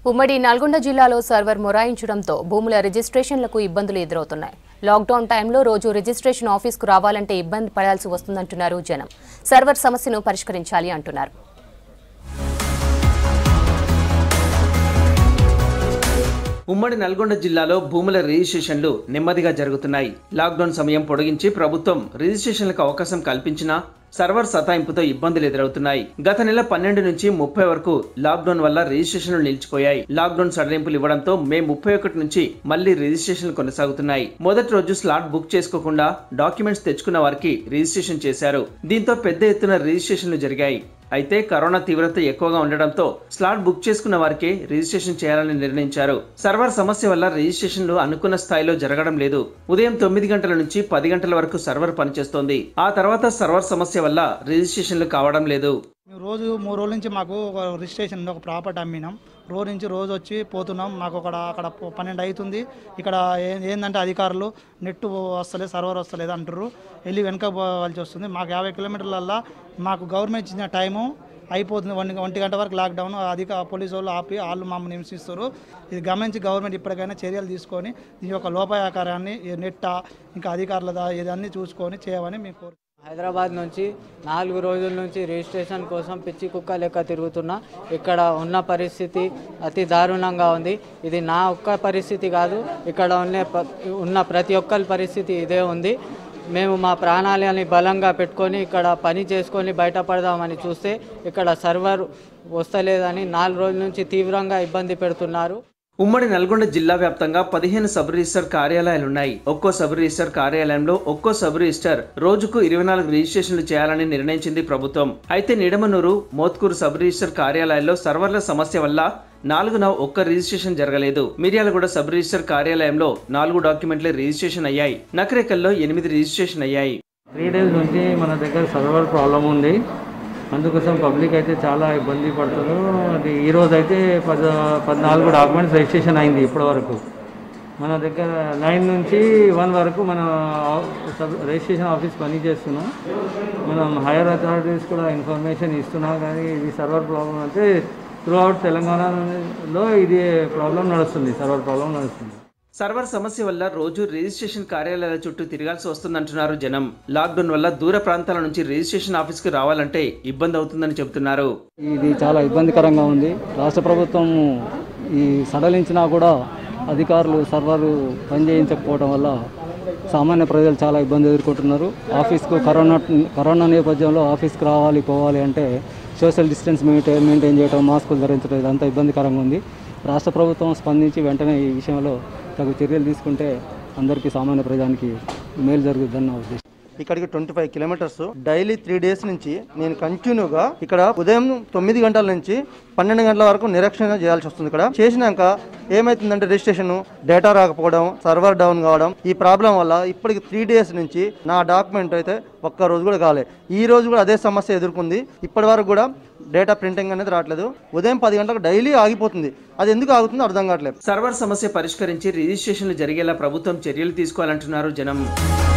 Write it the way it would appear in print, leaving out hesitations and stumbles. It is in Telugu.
ఉమ్మడి నల్గొండ జిల్లాలో సర్వర్ మొరాయించడంతో భూముల రిజిస్ట్రేషన్లకు ఇబ్బందులు ఎదురవుతున్నాయి. లాక్డౌన్ టైంలో రోజు రిజిస్ట్రేషన్ ఆఫీస్కు రావాలంటే ఇబ్బంది పడాల్సి వస్తుందంటున్నారు జనం. సర్వర్ సమస్యను పరిష్కరించాలి అంటున్నారు. ఉమ్మడి నల్గొండ జిల్లాలో భూముల రిజిస్ట్రేషన్లు నెమ్మదిగా జరుగుతున్నాయి. లాక్డౌన్ సమయం పొడిగించి ప్రభుత్వం రిజిస్ట్రేషన్లకు అవకాశం కల్పించినా సర్వర్ సతాయింపుతో ఇబ్బందులు ఎదురవుతున్నాయి. గత నెల 12 నుంచి 30 వరకు లాక్డౌన్ వల్ల రిజిస్ట్రేషన్లు నిలిచిపోయాయి. లాక్డౌన్ సడలింపులు ఇవ్వడంతో మే 31 నుంచి మళ్లీ రిజిస్ట్రేషన్లు కొనసాగుతున్నాయి. మొదటి రోజు స్లాట్ బుక్ చేసుకోకుండా డాక్యుమెంట్స్ తెచ్చుకున్న వారికి రిజిస్ట్రేషన్ చేశారు. దీంతో పెద్ద ఎత్తున రిజిస్ట్రేషన్లు జరిగాయి. అయితే కరోనా తీవ్రత ఎక్కువగా ఉండడంతో స్లాట్ బుక్ చేసుకున్న వారికే రిజిస్ట్రేషన్ చేయాలని నిర్ణయించారు. సర్వర్ సమస్య వల్ల రిజిస్ట్రేషన్లు అనుకున్న స్థాయిలో జరగడం లేదు. ఉదయం 9 గంటల నుంచి 10 గంటల వరకు సర్వర్ పనిచేస్తోంది. ఆ తర్వాత సర్వర్ సమస్య వల్ల రిజిస్ట్రేషన్లు కావడం లేదు. రోజు 3 రోజుల నుంచి మాకు ఒక రిజిస్ట్రేషన్ ఉంది, ఒక ప్రాపర్టీ అమ్మినాం. రోజు వచ్చి పోతున్నాం. మాకు అక్కడ 12 అవుతుంది. ఇక్కడ ఏంటంటే అధికారులు నెట్ వస్తలేదు, సర్వర్ వస్తలేదు అంటారు. వెళ్ళి వెనక పోవాల్సి వస్తుంది. మాకు 50 కిలోమీటర్లల్లో మాకు గవర్నమెంట్ ఇచ్చిన టైము అయిపోతుంది. 1 గంట వరకు లాక్డౌన్. పోలీసు వాళ్ళు ఆపి వాళ్ళు మమ్మల్ని హింసిస్తారు. ఇది గమనించి గవర్నమెంట్ ఇప్పటికైనా చర్యలు తీసుకొని దీని యొక్క లోపాయాకారాన్ని నెట్ ఇంకా అధికారుల ఇదన్నీ చూసుకొని చేయమని మేము కోరుతున్నాం. హైదరాబాద్ నుంచి 4 రోజుల నుంచి రిజిస్ట్రేషన్ కోసం పిచ్చి కుక్క లెక్క తిరుగుతున్నా. ఇక్కడ ఉన్న పరిస్థితి అతి దారుణంగా ఉంది. ఇది నా ఒక్క పరిస్థితి కాదు, ఇక్కడ ఉన్న ప్రతి ఒక్కరి పరిస్థితి ఇదే ఉంది. మేము మా ప్రాణాలని బలంగా పెట్టుకొని ఇక్కడ పని చేసుకొని బయటపడదామని చూస్తే ఇక్కడ సర్వర్ వస్తలేదని 4 రోజుల నుంచి తీవ్రంగా ఇబ్బంది పెడుతున్నారు. ఉమ్మడి నల్గొండ జిల్లా వ్యాప్తంగా 15 సబ్ రిజిస్టర్ కార్యాలయాలున్నాయి. ఒక్కో సబ్ రిజిస్టర్ కార్యాలయంలో ఒక్కో సబ్ రిజిస్టర్ రోజుకు 24 రిజిస్ట్రేషన్లు చేయాలని నిర్ణయించింది ప్రభుత్వం. అయితే నిడమనూరు, మోత్కూరు సబ్ రిజిస్టర్ కార్యాలయాల్లో సర్వర్ల సమస్య వల్ల 4న ఒక్క రిజిస్ట్రేషన్ జరగలేదు. మిర్యాలగూడ సబ్ రిజిస్టర్ కార్యాలయంలో 4 డాక్యుమెంట్ల రిజిస్ట్రేషన్ అయ్యాయి. నకరేకల్లో 8 రిజిస్ట్రేషన్ అయ్యాయి. 3 డేస్ నుంచి మన దగ్గర సర్వర్ ప్రాబ్లం ఉంది. అందుకోసం పబ్లిక్ అయితే చాలా ఇబ్బంది పడుతున్నారు. అది ఈరోజు అయితే 14 డాక్యుమెంట్స్ రిజిస్ట్రేషన్ అయింది. ఇప్పటి వరకు మన దగ్గర 9 నుంచి 1 వరకు మన రిజిస్ట్రేషన్ ఆఫీస్ పని చేస్తున్నాం. మనం హైయర్ అథారిటీస్ కూడా ఇన్ఫర్మేషన్ ఇస్తున్నాం. కానీ ఇది సర్వర్ ప్రాబ్లం అంటే త్రూఅవుట్ తెలంగాణలో ఇది ప్రాబ్లం నడుస్తుంది, సర్వర్ ప్రాబ్లం నడుస్తుంది. సర్వర్ సమస్య వల్ల రోజు రిజిస్ట్రేషన్ కార్యాలయాల చుట్టూ తిరగాల్సి వస్తుందంటున్నారు జనం. లాక్డౌన్ వల్ల దూర ప్రాంతాల నుంచి రిజిస్ట్రేషన్ ఆఫీస్కి రావాలంటే ఇబ్బంది అవుతుందని చెబుతున్నారు. ఇది చాలా ఇబ్బందికరంగా ఉంది. రాష్ట్ర ప్రభుత్వం ఈ సడలించినా కూడా అధికారులు సర్వర్ పనిచేయించకపోవడం వల్ల సామాన్య ప్రజలు చాలా ఇబ్బంది ఎదుర్కొంటున్నారు. ఆఫీస్కు కరోనా నేపథ్యంలో ఆఫీస్కి రావాలి పోవాలి అంటే సోషల్ డిస్టెన్స్ మెయింటైన్ చేయడం, మాస్కులు ధరించడం ఇదంతా ఇబ్బందికరంగా ఉంది. రాష్ట్ర ప్రభుత్వం స్పందించి వెంటనే ఈ విషయంలో తగు చర్యలు తీసుకుంటే అందరికీ సామాన్య ప్రజానికి మేలు జరుగుతుందని నా ఉద్దేశం. ఇక్కడికి 25 కిలోమీటర్స్ డైలీ 3 డేస్ నుంచి నేను కంటిన్యూగా ఇక్కడ ఉదయం 9 గంటల నుంచి 12 గంటల వరకు నిరీక్షణ చేయాల్సి వస్తుంది. ఇక్కడ చేసినాక ఏమైతుందంటే రిజిస్ట్రేషన్ డేటా రాకపోవడం, సర్వర్ డౌన్ కావడం, ఈ ప్రాబ్లం వల్ల ఇప్పటికి 3 డేస్ నుంచి నా డాక్యుమెంట్ అయితే ఒక్క రోజు కూడా కాలే. ఈ రోజు కూడా అదే సమస్య ఎదుర్కొంది. ఇప్పటి వరకు కూడా డేటా ప్రింటింగ్ అనేది రావట్లేదు. ఉదయం 10 గంటలకు డైలీ ఆగిపోతుంది. అది ఎందుకు ఆగుతుందో అర్థం కావట్లేదు. సర్వర్ సమస్య పరిష్కరించి రిజిస్ట్రేషన్లు జరిగేలా ప్రభుత్వం చర్యలు తీసుకోవాలంటున్నారు జనం.